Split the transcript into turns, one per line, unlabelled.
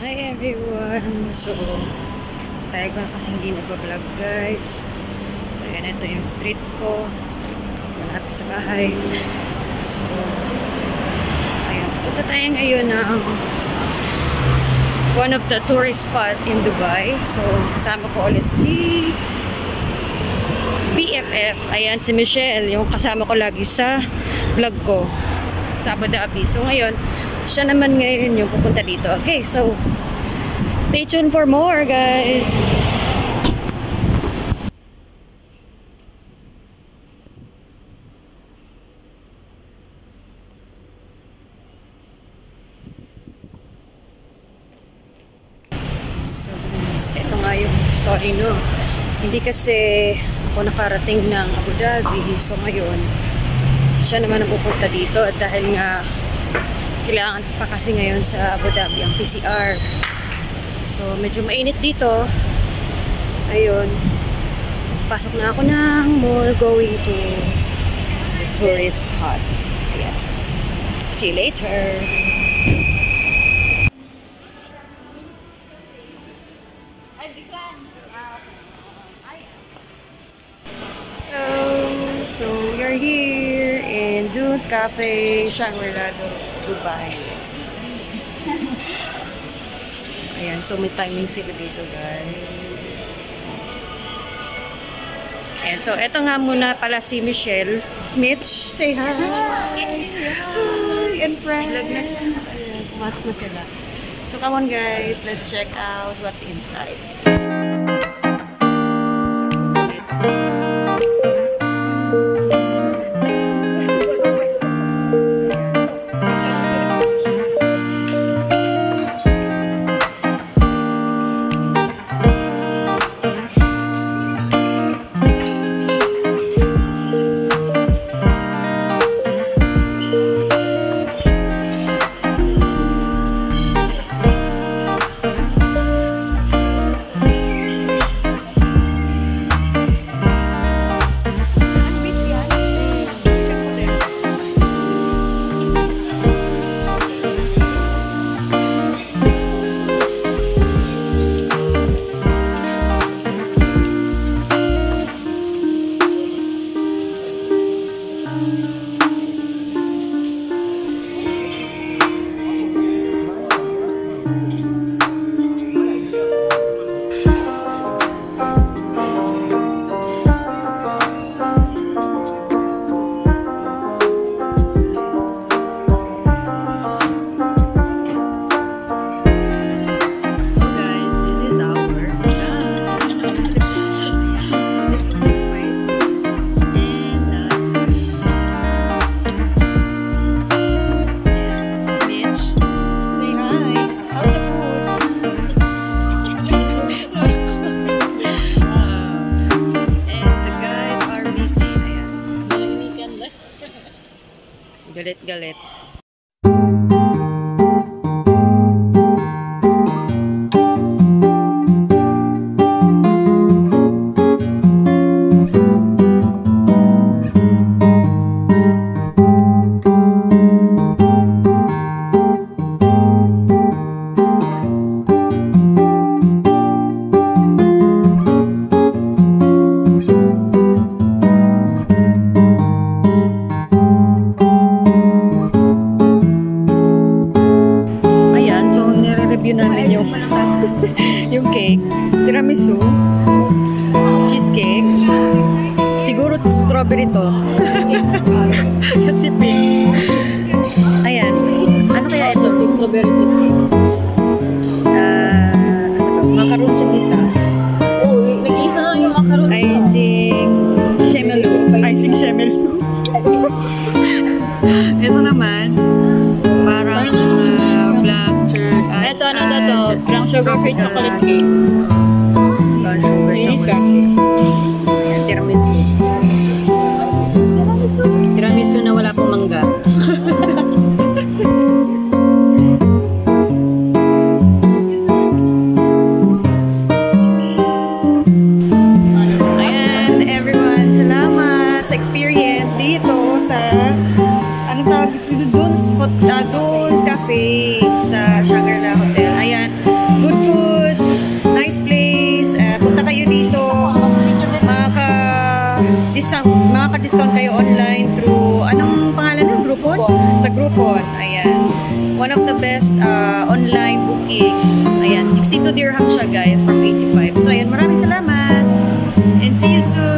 Hi everyone! So, tayo ko na kasi hindi nagbablog guys. So, yan, ito yung street ko. Malapit sa bahay. So, ayan. Punta tayo ngayon ng one of the tourist spot in Dubai. So, kasama ko ulit si BFF. Ayan, si Michelle. Yung kasama ko lagi sa vlog ko sa Abu Dhabi. So, ngayon, siya naman ngayon yung pupunta dito. Okay, so stay tuned for more, guys. So, guys, ito nga yung story, no? Hindi kasi ako nakarating ng Abu Dhabi. So, ngayon, siya naman ang pupunta dito at dahil nga kailangan pa kasi ngayon sa Abu Dhabi ang PCR. So, medyo mainit dito. Ayun. Pasok na ako ng mall going to the tourist spot. Ayan. See you later. So we're here in Dunes Café, Shangrila, Dubai. Ayan, so may timing sila dito, guys. Ayan, so eto nga muna pala si Michelle. Mitch, say hi! Hi! And friends! Ayan, pumasok na sila. So come on guys, let's check out what's inside. Galit-galit. Namin yung cake, tiramisu, cheesecake, siguro strawberry to kasi pink. Ayan, ano kaya ito? Strawberry cheesecake. Ano to? Macaroons yung isa. Oh, nag-isa lang yung macaroons. Icing shemelu. Ito naman parang black curd. Ito ano to? Brown sugar free chocolate cake. Brown sugar chocolate cake. Ayan, tiramisu. Tiramisu na wala pong mangga. Ayan, everyone. Salamat sa experience dito sa ano tawag dito? Dunes Café sa Shangrila Hotel. Ayan. makaka-discount kayo online through, anong pangalan ng Groupon? Sa Groupon, ayan. One of the best online booking. Ayan, 62 dirham siya guys from 85. So ayan, maraming salamat. And see you soon.